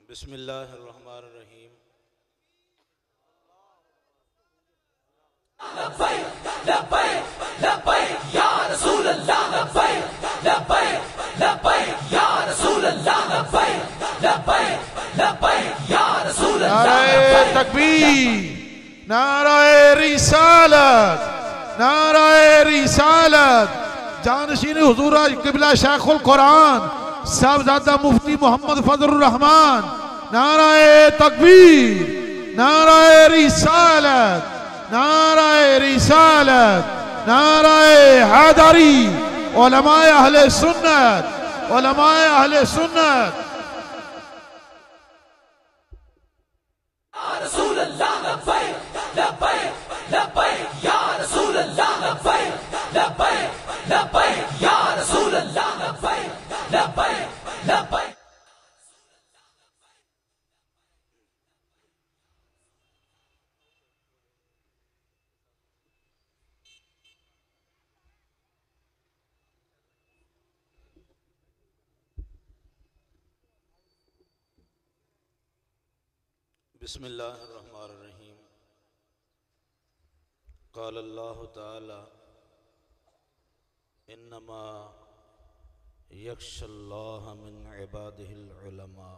बिस्मिल्लाहिर्रहमानिर्रहीम। लब्बैक लब्बैक लब्बैक या रसूल अल्लाह, लब्बैक लब्बैक लब्बैक या रसूल अल्लाह, लब्बैक लब्बैक लब्बैक या रसूल अल्लाह। नारे तकबीर, नारे रिसालत, नारे रिसालत। जानशीन हुजूर किबला शेखुल कुरान साहबजादा मुफ्ती मोहम्मद फजलुर रहमान। नारे तकबीर, नारे रिसालत, नारे रिसालत, नारे हैदरी। उलमाए अहले सुन्नत, उलमाए अहले सुन्नत। रसूल अल्लाह, लब्बैक लब्बैक लब्बैक या रसूल अल्लाह, लब्बैक लब्बैक लब्बैक या रसूल अल्लाह, लब्बैक लब्बैक लब्बैक। बिस्मिल्लाहिर्रहमानिर्रहीम। क़ाल अल्लाहु तआला इन्नमा यख्शल्लाह मिन इबादिहिल उलमा।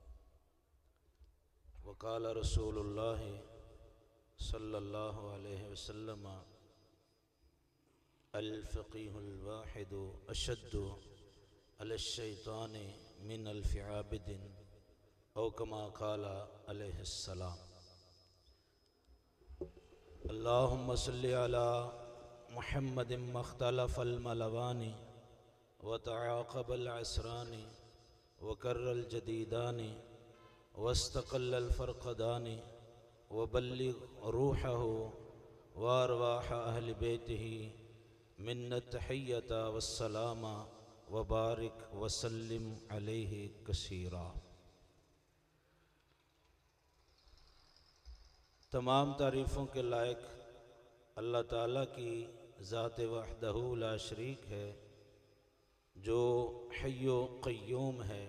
व क़ाल रसूलुल्लाह सल्लल्लाहु अलैहि वसल्लम अल फ़क़ीहुल वाहिदु अशद्दु अलश्शैतानि मिन अल्फ़ि आबिदिन औ कमा क़ाल अलैहिस्सलाम। अल्लाहुम्मा सल्लि अला मुहम्मदिन मख्तलफ़ल मलवानी व तआक़बल असरानी व कर्रल जदीदानी वस्तक़ल्लल फ़रक़दानी व बल्लिग़ रूहहु व अरवाह अहलि बैतिही मिन्नत तहिय्यता वस्सलामा व बारिक व सल्लिम अलैहि कसीरा। तमाम तारीफ़ों के लायक अल्लाह ताला की ज़ात वहदहू ला शरीक है, जो हय्यो क़य्यूम है।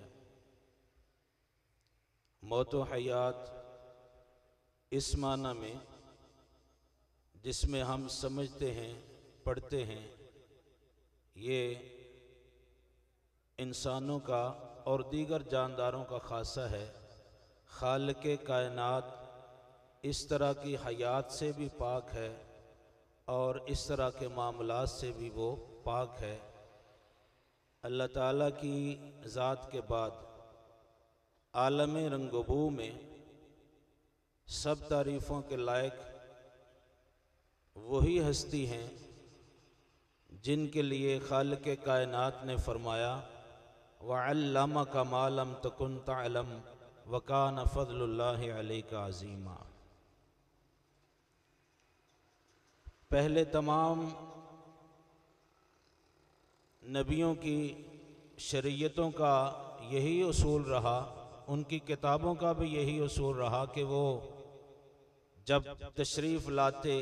मौत व हयात इस माना में जिसमें हम समझते हैं, पढ़ते हैं, ये इंसानों का और दीगर जानदारों का ख़ासा है। खालिक़े कायनात इस तरह की हयात से भी पाक है और इस तरह के मामलात से भी वो पाक है। अल्लाह ताला की ज़ात के बाद आलम रंगबू में सब तारीफ़ों के लायक वही हस्ती हैं जिनके लिए खालिक़े कायनात ने फरमाया वअल्लमका मा लम तकुन तअलम व कान फ़ज़लुल्लाहि अलैका अज़ीमा। पहले तमाम नबियों की शरीयतों का यही उसूल रहा, उनकी किताबों का भी यही उसूल रहा कि वो जब तशरीफ़ लाते,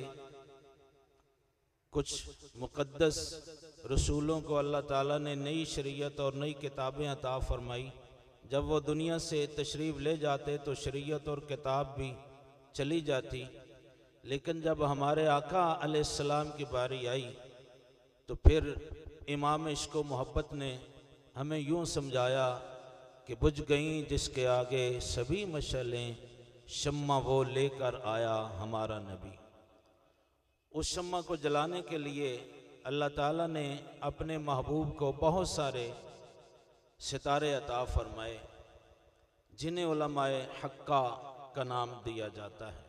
कुछ मुक़द्दस रसूलों को अल्लाह ताला ने नई शरीयत और नई किताबें अता फ़रमाई। जब वो दुनिया से तशरीफ़ ले जाते तो शरीयत और किताब भी चली जाती। लेकिन जब हमारे आका अलैहिस्सलाम की बारी आई तो फिर इमाम इश्क़ व मोहब्बत ने हमें यूँ समझाया कि बुझ गईं जिसके आगे सभी मशअलें, शम्मा वो लेकर आया हमारा नबी। उस शम्मा को जलाने के लिए अल्लाह ताला ने अपने महबूब को बहुत सारे सितारे अता फरमाए, जिन्हें उलमाए हक्का का नाम दिया जाता है।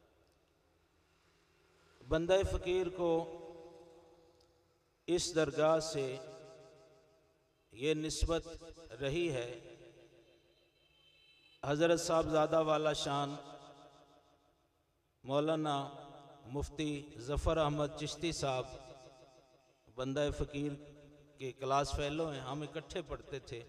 बंदा फ़कीर को इस दरगाह से ये निस्बत रही है। हज़रत साहबज़ादा वाला शान मौलाना मुफ्ती ज़फ़र अहमद चिश्ती साहब बंदा फ़कीर के क्लास फ़ेलो हैं, हम इकट्ठे पढ़ते थे।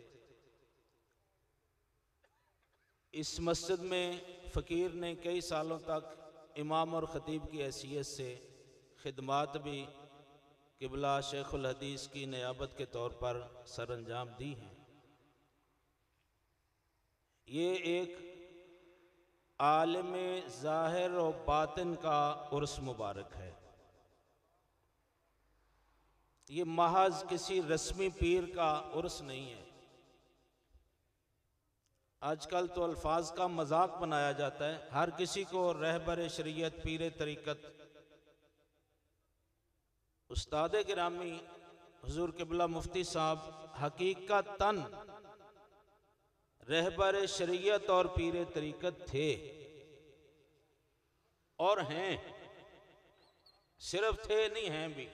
इस मस्जिद में फ़कीर ने कई सालों तक इमाम और ख़तीब की हैसियत से खिदमात भी क़िबला शेखुल हदीस की नियाबत के तौर पर सर अंजाम दी हैं। ये एक आलिम ज़ाहिर और बातिन का उर्स मुबारक है। ये महज किसी रस्मी पीर का उर्स नहीं है। आजकल तो अल्फाज का मजाक बनाया जाता है, हर किसी को रहबर शरीयत पीर तरीक़त उस्ताद गिरामी हुजूर क़िबला मुफ्ती साहब हकीकतन रहबर शरीयत और पीर तरीक़त थे और हैं, सिर्फ थे नहीं हैं भी।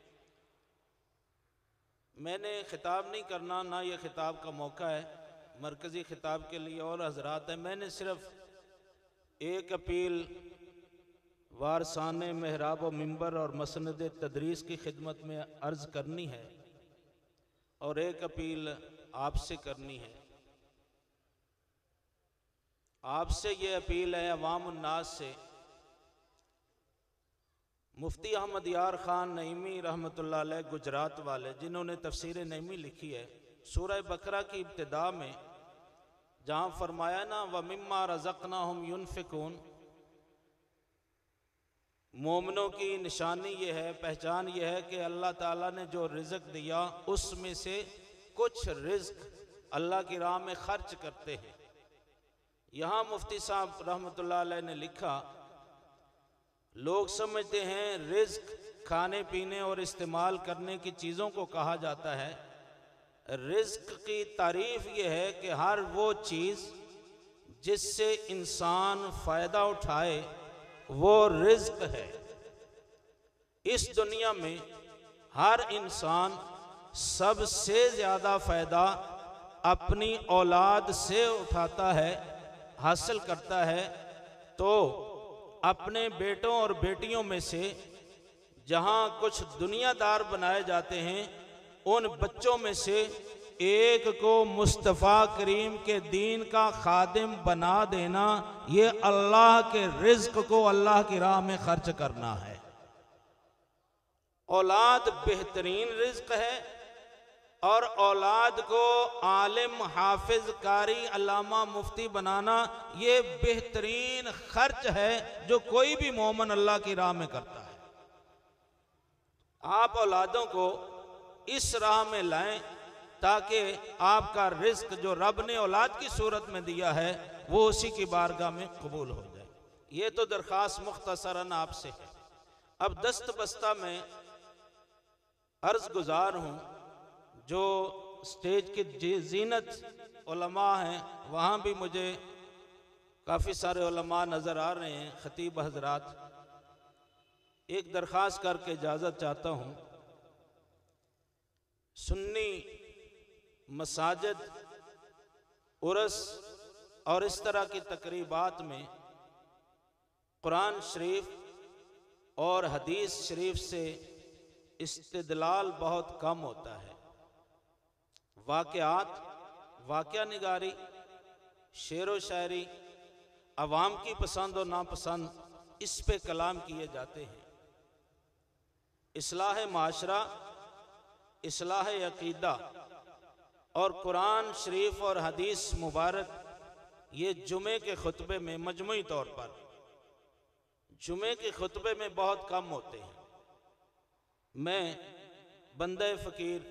मैंने खिताब नहीं करना, ना ये खिताब का मौका है, मरकज़ी खिताब के लिए और हजरात है। मैंने सिर्फ एक अपील वारसाने महराब व मिंबर और मसनद तदरीस की खिदमत में अर्ज़ करनी है और एक अपील आपसे करनी है। आपसे ये अपील है अवाम उन्नास से। मुफ्ती अहमद यार खान नईमी रहमतुल्लाह अलैह गुजरात वाले, जिन्होंने तफसीर नईमी लिखी है, सूरह बकरा की इब्तिदा में जहाँ फरमाया ना व मिम्मा रज़क़नाहुम युनफ़िकून, मोमिनों की निशानी ये है, पहचान ये है कि अल्लाह ताला ने जो रिज़्क़ दिया उसमें से कुछ रिज़्क़ अल्लाह की राह में खर्च करते हैं। यहाँ मुफ्ती साहब रहमतुल्लाह अलैह ने लिखा, लोग समझते हैं रिज़्क़ खाने पीने और इस्तेमाल करने की चीज़ों को कहा जाता है। रिज़्क़ की तारीफ़ ये है कि हर वो चीज़ जिससे इंसान फ़ायदा उठाए वो रिज़्क़ है। इस दुनिया में हर इंसान सबसे ज़्यादा फ़ायदा अपनी औलाद से उठाता है, हासिल करता है। तो अपने बेटों और बेटियों में से जहाँ कुछ दुनियादार बनाए जाते हैं, उन बच्चों में से एक को मुस्तफ़ा करीम के दीन का खादिम बना देना, ये अल्लाह के रिज़्क़ को अल्लाह की राह में खर्च करना है। औलाद बेहतरीन रिज़्क़ है और औलाद को आलिम, हाफिज, कारी, अल्लामा, मुफ्ती बनाना ये बेहतरीन खर्च है जो कोई भी मोमिन अल्लाह की राह में करता है। आप औलादों को इस राह में लाएं ताकि आपका रिज़्क़ जो रब ने औलाद की सूरत में दिया है वो उसी की बारगाह में कबूल हो जाए। ये तो दरख्वास्त मुख्तसरन आपसे है। अब दस्त बस्ता में अर्ज़ गुजार हूँ, जो स्टेज की जीनत उलमा हैं, वहाँ भी मुझे काफ़ी सारे उलमा नज़र आ रहे हैं, ख़तीब हज़रात। एक दरख्वास्त करके इजाज़त चाहता हूँ। सुन्नी मसाजिद, उर्स और इस तरह की तकरीबात में कुरान शरीफ और हदीस शरीफ से इस्तिदलाल बहुत कम होता है। वाक़यात, वाक़या निगारी, शेर व शायरी, अवाम की पसंद और नापसंद, इस पे कलाम किए जाते हैं। इस्लाह माशरा, इस्लाह अकीदा और कुरान शरीफ और हदीस मुबारक, ये जुमे के खुतबे में मजमुई तौर पर जुमे के खुतबे में बहुत कम होते हैं। मैं बंदे फ़कीर,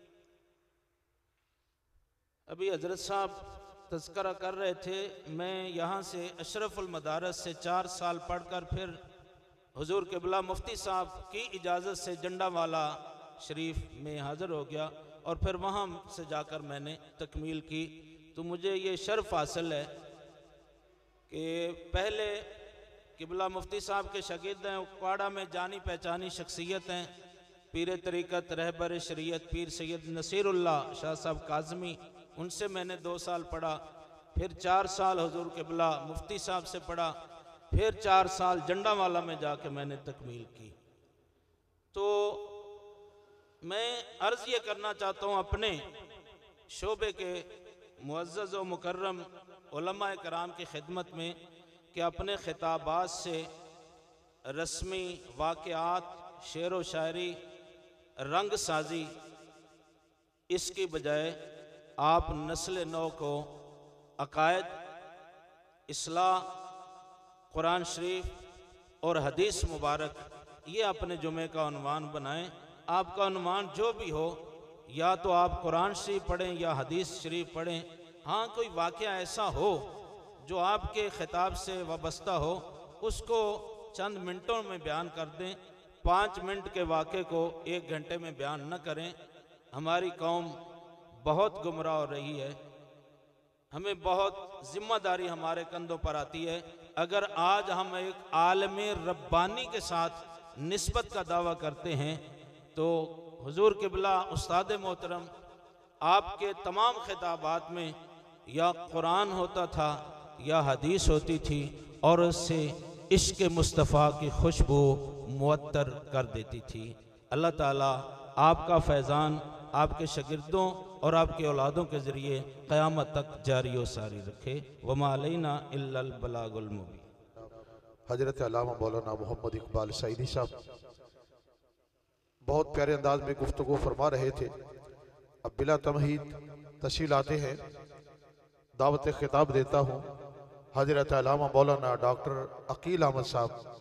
अभी हजरत साहब तज़किरा कर रहे थे, मैं यहाँ से अशरफुल मदारस से 4 साल पढ़कर फिर हुजूर क़िबला मुफ्ती साहब की इजाज़त से जंडावाला शरीफ में हाज़िर हो गया और फिर वहाँ से जाकर मैंने तकमील की। तो मुझे ये शर्फ हासिल है कि पहले क़िबला मुफ्ती साहब के शागिर्द हैं, उकवाड़ा में जानी पहचानी शख्सियत हैं, पीर तरीक़त, रहबर शरीयत पीर सैयद नसीरुल्लाह शाह साहब काज़मी, उनसे मैंने 2 साल पढ़ा। फिर 4 साल हुजूर क़िबला मुफ्ती साहब से पढ़ा, फिर 4 साल जंडावाला में जाके मैंने तकमील की। तो मैं अर्ज़ ये करना चाहता हूँ अपने शोबे के मुअज़्ज़ज़ व मुकर्रम उलमा कराम की खिदमत में कि अपने खिताबात से रस्मी वाक़यात, शेर व शायरी, रंग साजी, इसकी बजाय आप नस्ल नौ को अकायद इस्लाह, कुरान शरीफ और हदीस मुबारक, ये अपने जुमे का उन्वान बनाएं। आपका उन्वान जो भी हो, या तो आप कुरान शरीफ पढ़ें या हदीस शरीफ पढ़ें। हाँ, कोई वाक़या ऐसा हो जो आपके ख़िताब से वाबस्ता हो, उसको चंद मिनटों में बयान कर दें। 5 मिनट के वाक़े को 1 घंटे में बयान न करें। हमारी कौम बहुत गुमराह हो रही है, हमें बहुत ज़िम्मेदारी हमारे कंधों पर आती है। अगर आज हम एक आलमे रब्बानी के साथ निस्बत का दावा करते हैं तो हुजूर क़िबला उस्ताद मोहतरम आपके तमाम खिताबात में या कुरान होता था या हदीस होती थी, और उससे इश्क़ मुस्तफ़ा की खुशबू मुअत्तर कर देती थी। अल्लाह ताला आपका फैज़ान आपके शागिर्दों और आपके औलादों के ज़रिए क़यामत तक जारी व सारी रखे। वमा अलैना इल्लल बलागुल मुबीन। हजरत अल्लामा मौलाना मोहम्मद इकबाल सईदी साहब बहुत प्यारे अंदाज में गुफ्तगू फरमा रहे थे। अब बिला तमहीद तशरीफ़ लाते हैं, दावत खिताब देता हूँ हजरत अल्लामा मौलाना डॉक्टर अकील अहमद साहब,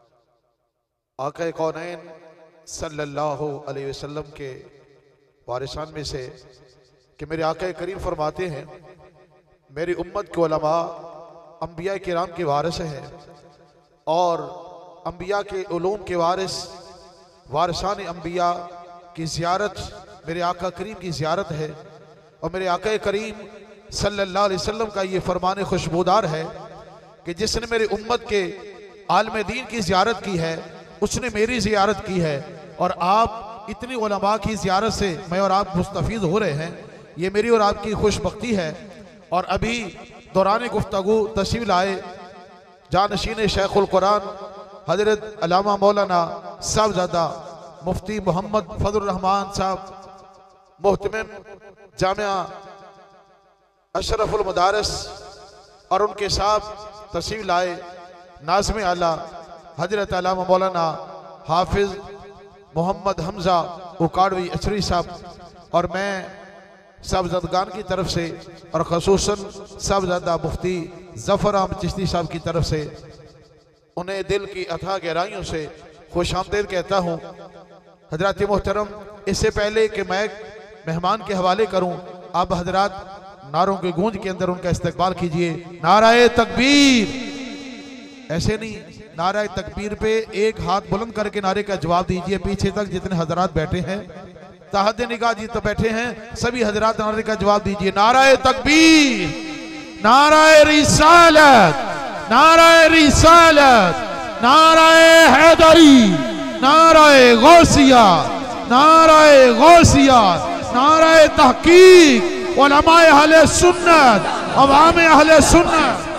आक़ा कौनैन सल्लल्लाहु अलैहि वसल्लम के वारिसान में से, कि मेरे आक़ा करीम फरमाते हैं मेरी उम्मत के उलमा अंबिया किराम के वारिस हैं, और अंबिया के उलूम के वारिसान अंबिया की ज़ियारत मेरे आक़ा करीम की ज़ियारत है। और मेरे आक़ा करीम सल्लल्लाहु अलैहि वसल्लम का ये फरमान खुशबूदार है कि जिसने मेरी उम्मत के आलम दीन की ज़ियारत की है उसने मेरी ज़ियारत की है। और आप इतनी उलमा की ज़ियारत से मैं और आप मुस्तफ़ीद हो रहे हैं, ये मेरी और आपकी खुशबख्ती है। और अभी दौरान गुफ्तगू तशरीफ़ लाए जानशीन शेखुल कुरान हजरत अल्लामा मौलाना साहबजादा मुफ्ती मोहम्मद फजल रहमान साहब मोहतमिम जामिया अशरफुल मदारस, और उनके साथ तशरीफ़ लाए नाज़िम आला हजरत अल्लामा मौलाना हाफिज मोहम्मद हमजा उकाड़वी अचरी साहब, और मैं साहबजादगान की तरफ से और खसूसन साहबजादा मुफ्ती ज़फ़र अहमद चिश्ती साहब की तरफ से उन्हें दिल की अथाह गहराइयों से खुश आमदीद कहता हूँ। हजरात मोहतरम, इससे पहले कि मैं मेहमान के हवाले करूँ, आप हजरात नारों की गूंज के अंदर उनका इस्तकबाल कीजिए। नाराए तकबीर, ऐसे नहीं, नाराए तकबीर पे एक हाथ बुलंद करके नारे का जवाब दीजिए। पीछे तक जितने हजरात बैठे हैं, ताहद निगाह जी तो बैठे हैं, सभी हजरात नारे का जवाब दीजिए। नाराए तकबीर, नाराए रिसालत, नाराए रिसालत, नाराए हैदरी, नाराए गौसिया, नाराए गौसिया, नाराए तहकीक, उलमाए अहले सुन्नत, अवामे अहले सुन्नत।